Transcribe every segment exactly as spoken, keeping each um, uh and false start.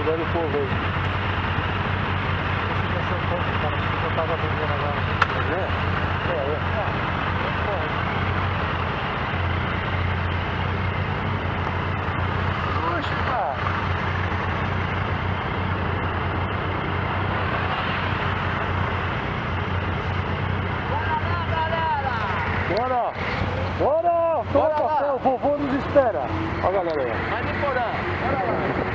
ajudando o povo aí. Esse vai ser o ponto, cara. Acho que eu tava vendendo agora. É? É, é. Oxe, cara. Bora! Bora! Toma café, o vovô nos espera. Olha a galera aí. Vai de porão. Bora lá.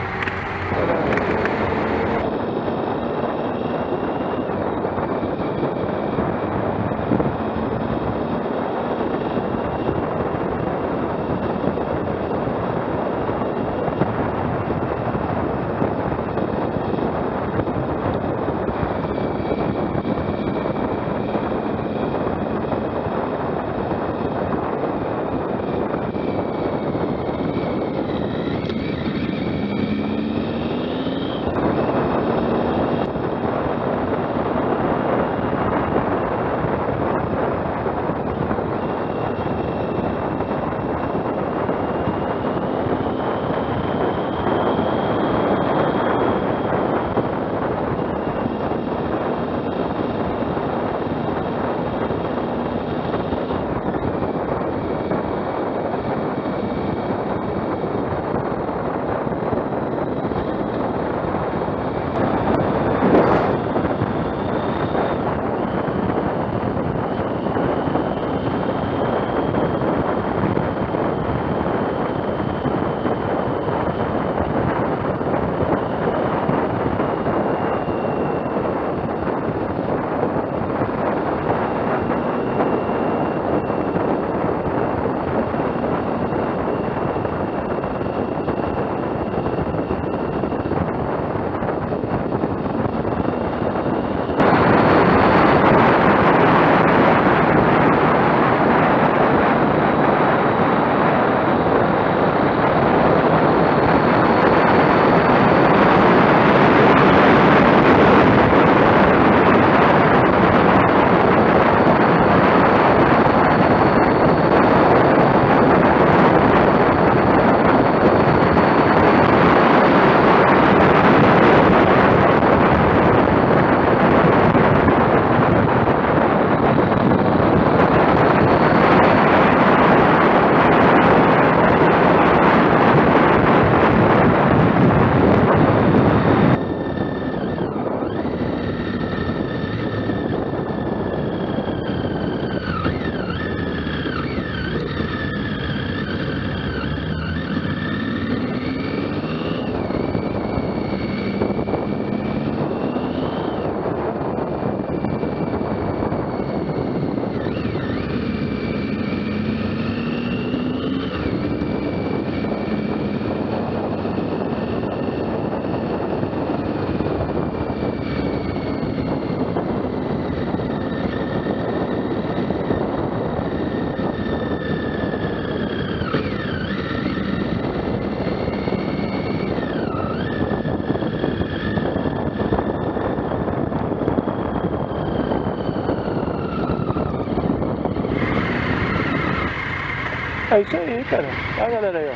É isso aí, cara. Olha a galera aí, ó.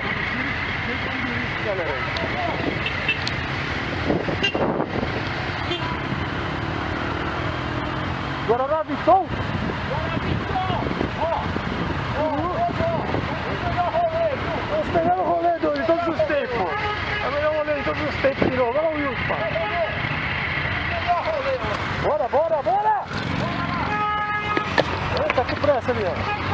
Galera aí. Guaraná Vitão? Guaraná Vitão! Ó! Ó! Os melhores rolês de todos os tempos. É o melhor rolê de todos os tempos de novo. Olha o Wilson. Bora, bora, bora! Ele tá com pressa ali, ó.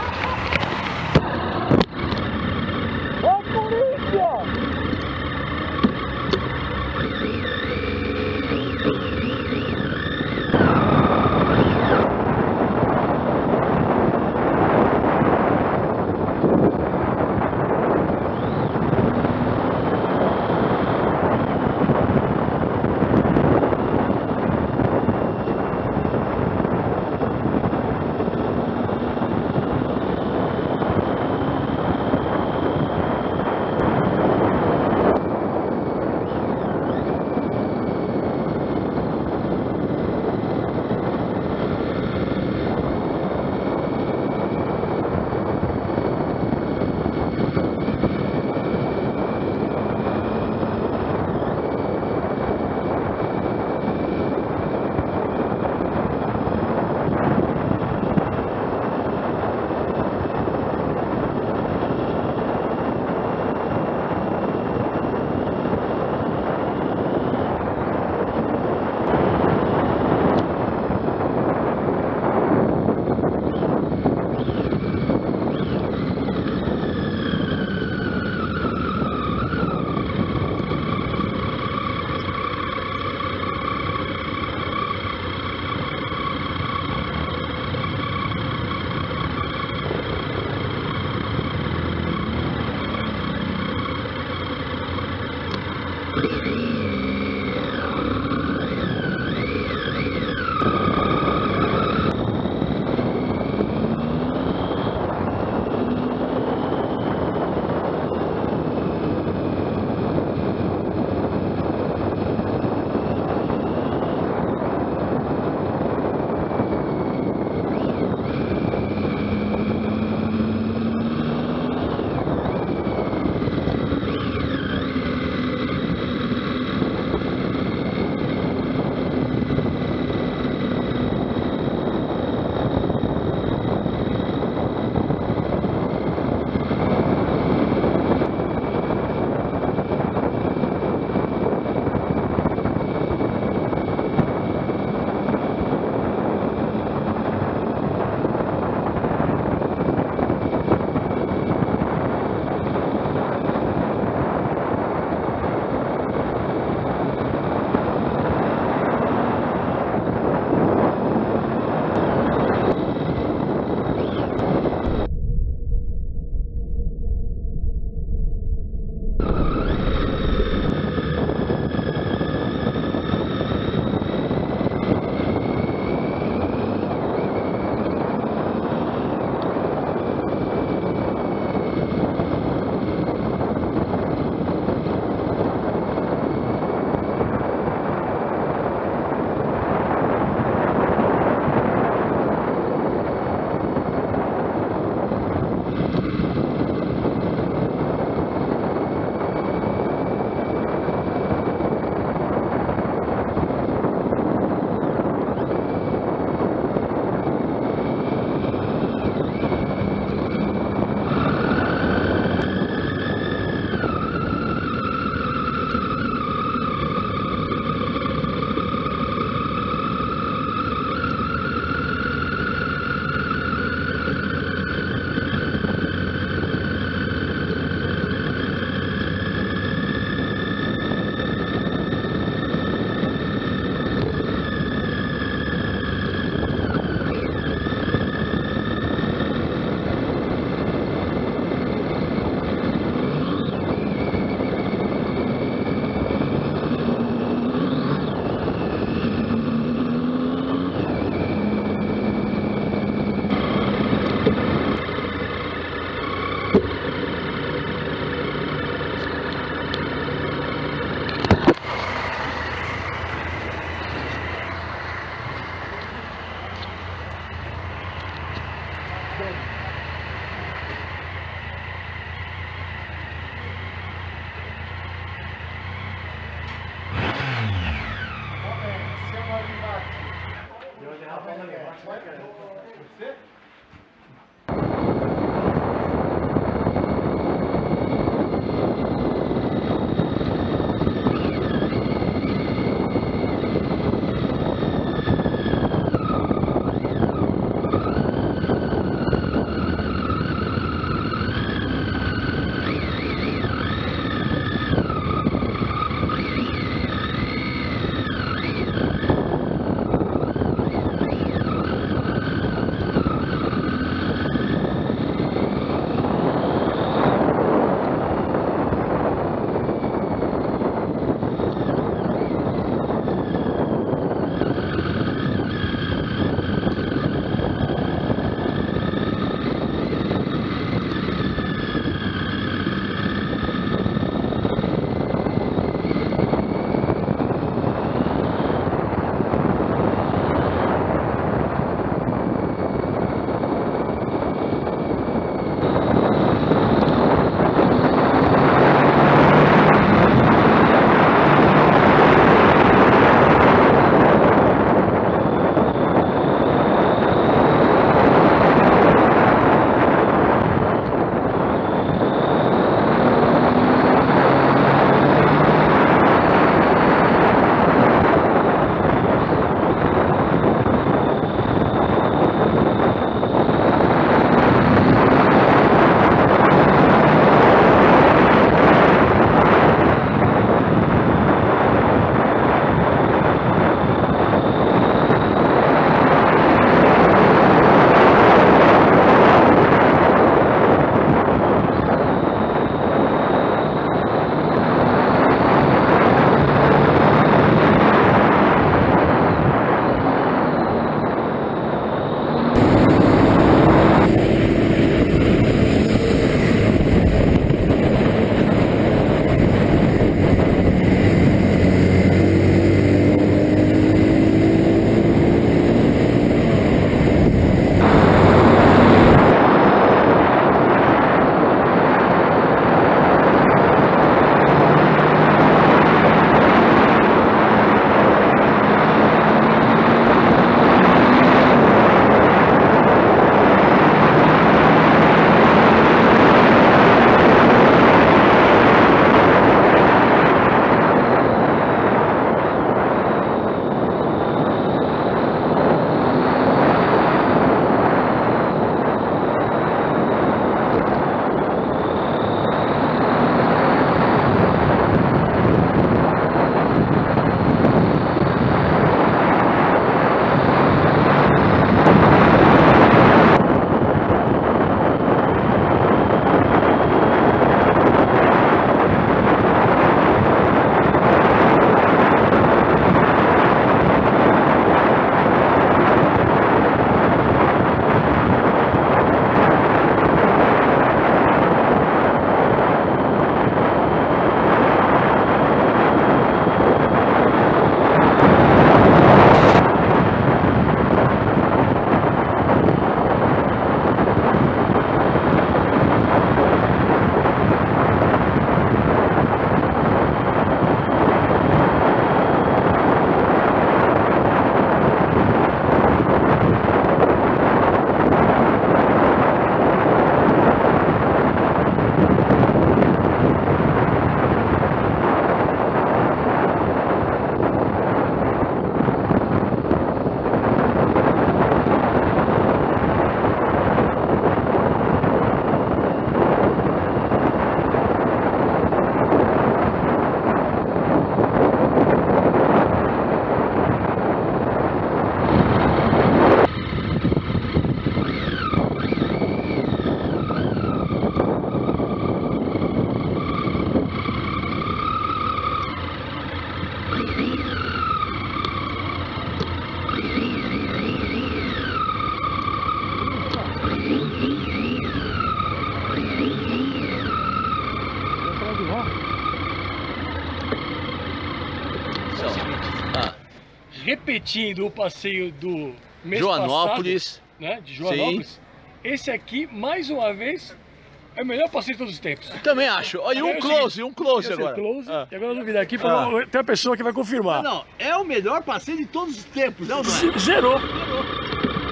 repetindo o passeio do mês Joanópolis, passado, né, de Joanópolis, sim. Esse aqui, mais uma vez, é o melhor passeio de todos os tempos. Eu também acho. Olha, um close, um close agora. Close, ah. E agora eu vou virar aqui para ah. ter uma pessoa que vai confirmar. Não, não, é o melhor passeio de todos os tempos, não, não é? Zerou. Zerou.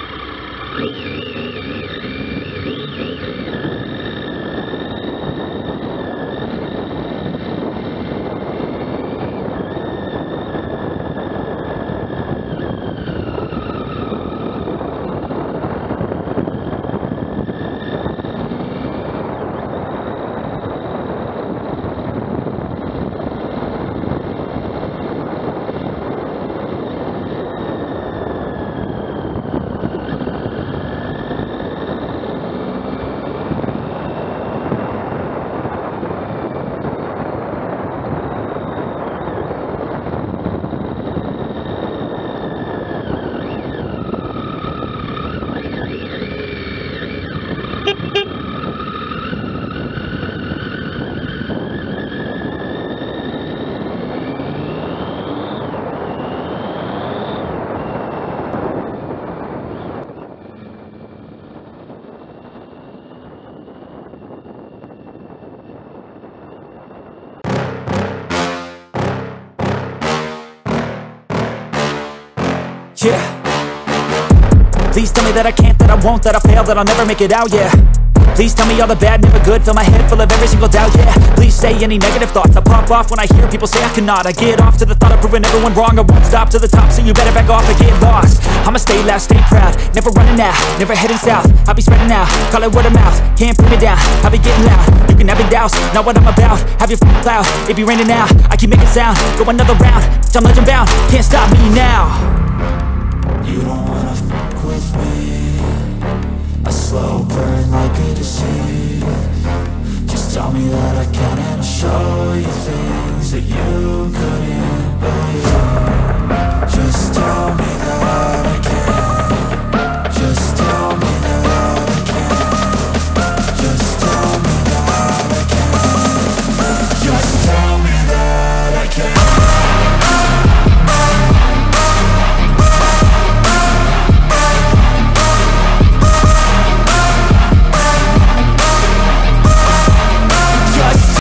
Yeah. Please tell me that I can't, that I won't, that I fail, that I'll never make it out, yeah. Please tell me all the bad, never good, fill my head full of every single doubt, yeah. Please say any negative thoughts, I pop off when I hear people say I cannot. I get off to the thought of proving everyone wrong, I won't stop to the top, so you better back off and get lost. I'ma stay loud, stay proud, never running out, never heading south. I'll be spreading out, call it word of mouth, can't put me down, I'll be getting loud. You can have it douse, not what I'm about, have your f***ing cloud, it be raining now. I keep making sound, go another round, I'm legend bound, can't stop me now. You don't wanna fuck with me. A slow burn like a disease. Just tell me that I can and I'll show you things that you couldn't